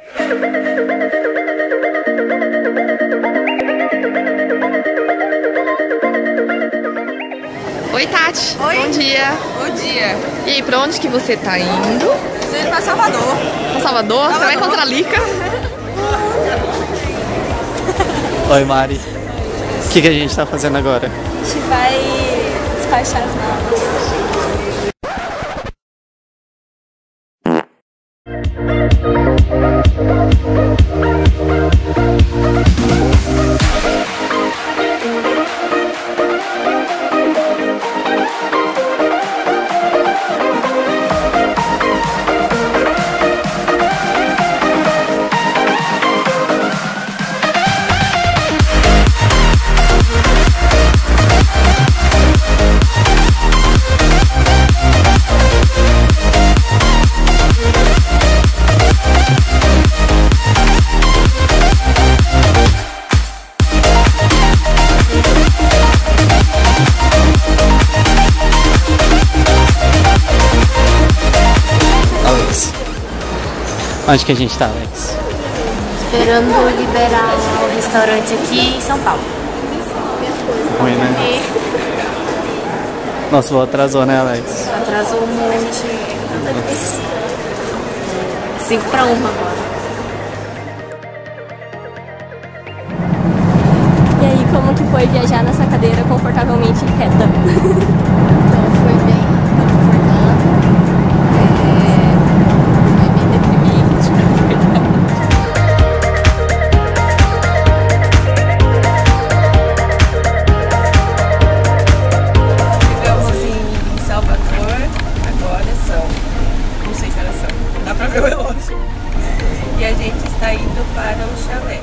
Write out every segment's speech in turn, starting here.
Oi, Tati. Oi. Bom dia. Bom dia. E aí, pra onde que você tá indo? Tô indo pra Salvador. Pra Salvador? Você vai encontrar a Lica? Oi, Mari. O que a gente tá fazendo agora? A gente vai despachar as malas. Onde que a gente tá, Alex? Esperando liberar o restaurante aqui em São Paulo. Ruim, né? Nosso voo atrasou, né, Alex? Atrasou um monte. 5 para 1 agora. E aí, como que foi viajar nessa cadeira confortavelmente reta? Então foi bem confortável, foi bem deprimente, na verdade. Chegamos em Salvador, agora são, não sei que horas são, não dá pra ver o relógio. E a gente está indo para o chalé.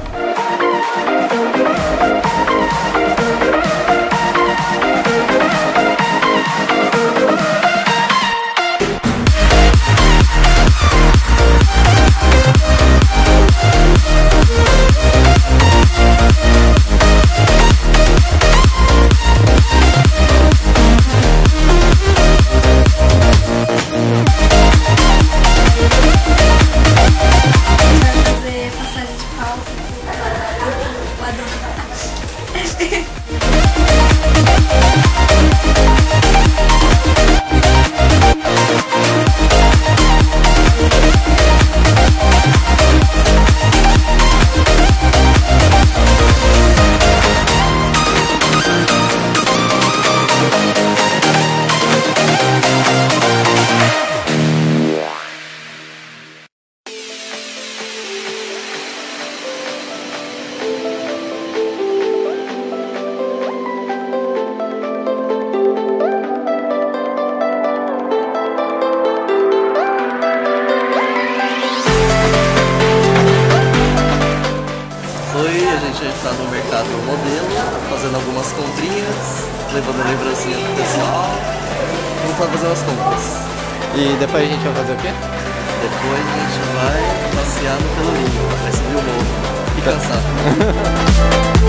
A gente está no mercado modelo, fazendo algumas comprinhas, levando lembrancinha pro pessoal. Vamos lá fazer umas compras. E depois a gente vai fazer o quê? Depois a gente vai passear no Pelourinho, vai subir o morro e cansar.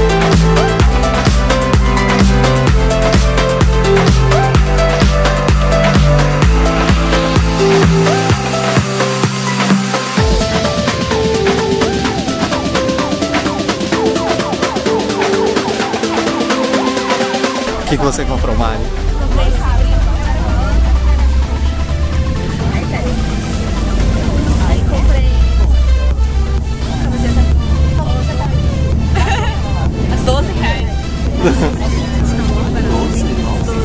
O que você comprou, Mari? Comprei esse aí comprei camiseta. As 12 reais. 12, nossa.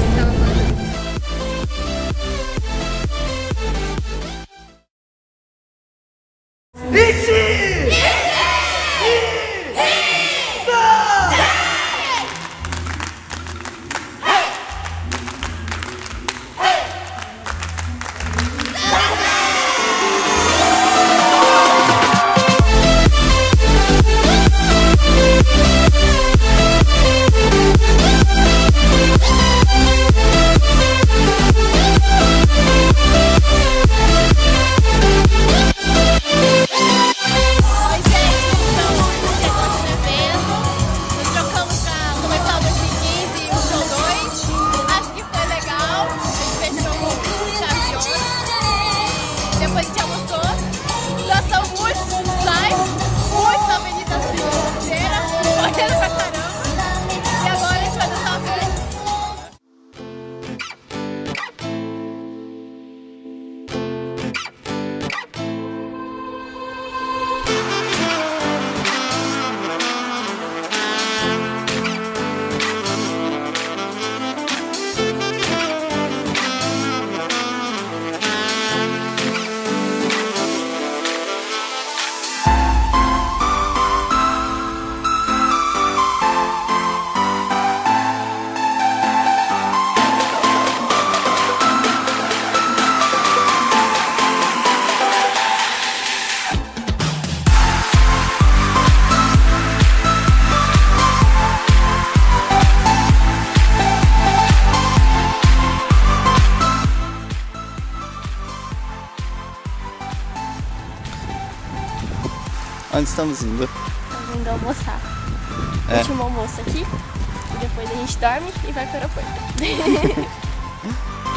Onde estamos indo? Estamos indo almoçar. É. Último almoço aqui. E depois a gente dorme e vai para o aeroporto.